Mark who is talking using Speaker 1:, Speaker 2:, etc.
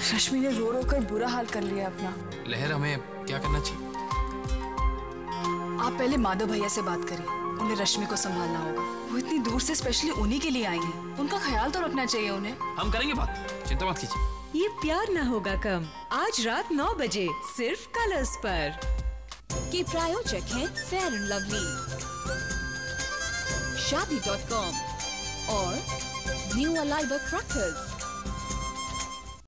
Speaker 1: रश्मि ने रो रो कर बुरा हाल कर लिया अपना।
Speaker 2: लहर, हमें क्या करना चाहिए?
Speaker 1: आप पहले माधव भैया से बात करिए, उन्हें रश्मि को संभालना होगा। वो इतनी दूर से स्पेशली उन्हीं के लिए आई हैं, उनका ख्याल तो रखना चाहिए उन्हें।
Speaker 2: हम करेंगे बात, चिंता मत कीजिए।
Speaker 3: ये प्यार ना होगा कम, आज रात 9 बजे सिर्फ कलर्स पर।
Speaker 4: के प्रायोजक हैं फेयर एंड लवली, शादी.com और न्यू अलाइवर क्रैकर्स।